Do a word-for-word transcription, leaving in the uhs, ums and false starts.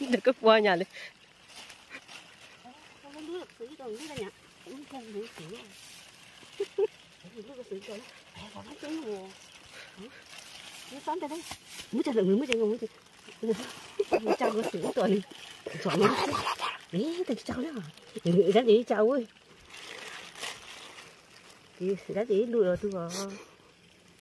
Được cái qua nhà này. Mới cho lượng mới cho người mới cho cái sữa rồi này, chọn nó đấy, thì cháu đó, người ra đi cháu ơi, thì ra đi đuổi rồi tôi vào.